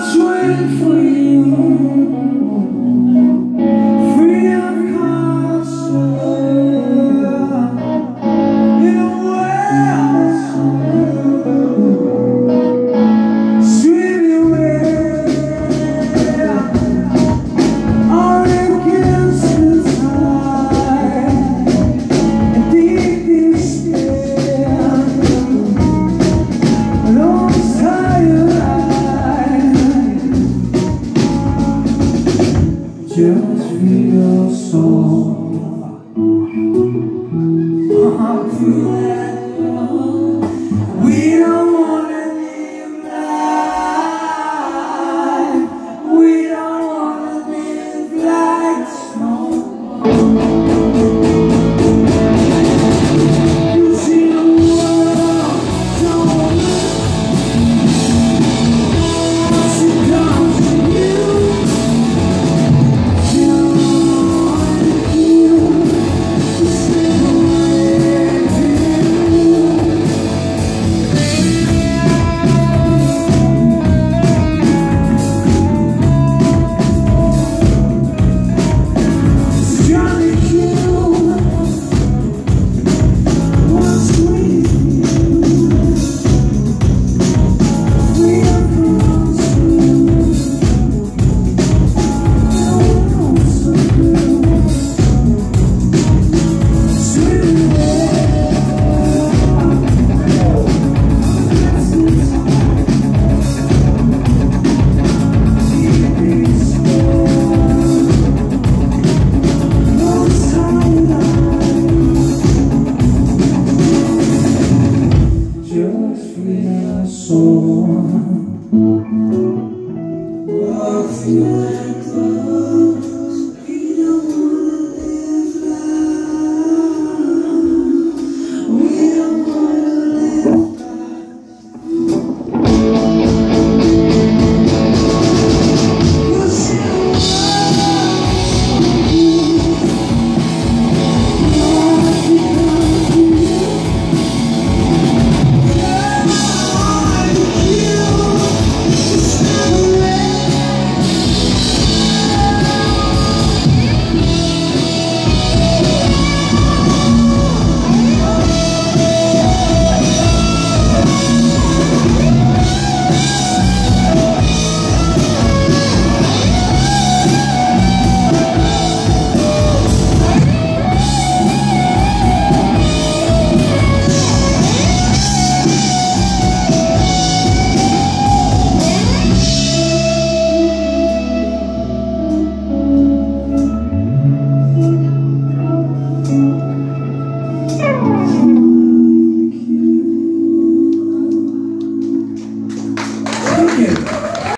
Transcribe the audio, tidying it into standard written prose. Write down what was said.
waiting for you. Free of conscience in a world sweet away all against the tide and deep despair. Long tired just feel your soul. We don't wanna live life. We don't wanna live like snow. You see the world don't succumb to you. Just free your soul. Walk through that cloud.